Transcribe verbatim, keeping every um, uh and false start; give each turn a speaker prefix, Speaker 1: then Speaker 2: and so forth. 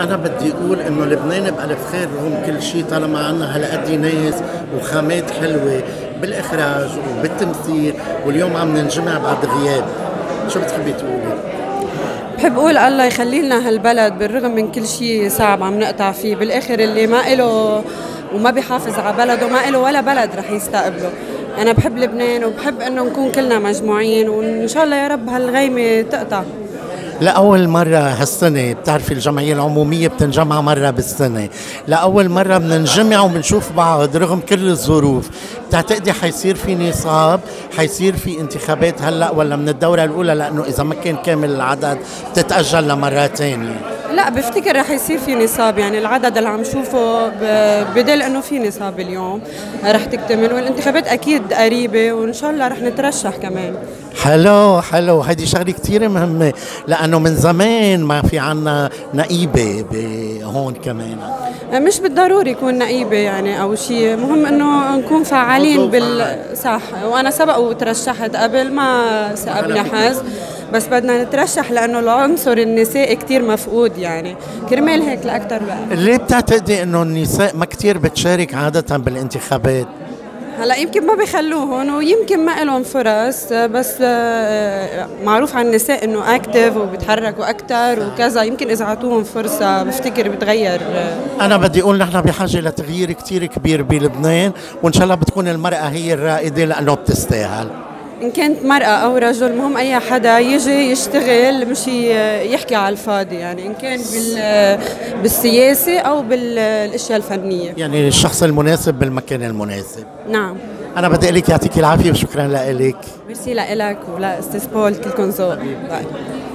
Speaker 1: أنا بدي أقول إنه لبنان بألف خير رغم كل شيء طالما عنا هالقد ناس وخامات حلوة بالإخراج وبالتمثيل، واليوم عم ننجمع بعد غياب. شو بتحبي تقولي؟
Speaker 2: بحب أقول الله يخلي لنا هالبلد بالرغم من كل شيء صعب عم نقطع فيه، بالآخر اللي ما إله وما بيحافظ على بلده ما إله ولا بلد رح يستقبله. أنا بحب لبنان وبحب إنه نكون كلنا مجموعين، وإن شاء الله يا رب هالغيمة تقطع.
Speaker 1: لأول مرة هالسنة بتعرفي الجمعية العمومية بتنجمع مرة بالسنة، لأول مرة بننجمع وبنشوف بعض رغم كل الظروف. بتعتقدي حيصير في نصاب، حيصير في انتخابات هلأ ولا من الدورة الأولى؟ لأنه إذا ما كان كامل العدد بتتأجل لمرة تانية.
Speaker 2: لا بفتكر رح يصير في نصاب، يعني العدد اللي عم شوفه بدل انه في نصاب اليوم رح تكتمل، والانتخابات اكيد قريبه وان شاء الله رح نترشح كمان.
Speaker 1: حلو حلو، هيدي شغله كثير مهمه لانه من زمان ما في عنا نقيبه هون كمان.
Speaker 2: مش بالضروري يكون نقيبه يعني او شيء، مهم انه نكون فعالين بالصح. وانا سبق وترشحت قبل ما سأبني حظ، بس بدنا نترشح لأنه العنصر النسائي كتير مفقود، يعني كرمال هيك لأكتر وقت.
Speaker 1: ليه بتعتقدي إنه النساء ما كتير بتشارك عادة بالانتخابات؟
Speaker 2: هلا يمكن ما بيخلوهن ويمكن ما لهم فرص، بس معروف عن النساء إنه أكتف وبيتحركوا أكتر وكذا، يمكن إذا عطوهم فرصة بفتكر بتغير.
Speaker 1: أنا بدي أقول نحن بحاجة لتغيير كتير كبير بلبنان، وإن شاء الله بتكون المرأة هي الرائدة لأنه بتستاهل.
Speaker 2: إن كانت مرأة أو رجل، مهم أي حدا يجي يشتغل مش يحكي على الفاضي، يعني إن كان بالسياسة أو بالأشياء الفنية،
Speaker 1: يعني الشخص المناسب بالمكان المناسب.
Speaker 2: نعم.
Speaker 1: أنا بدي أقول لك يعطيك العافية وشكرا لك.
Speaker 2: ميرسي لك ولاستاذ بول، كلكم ذوق.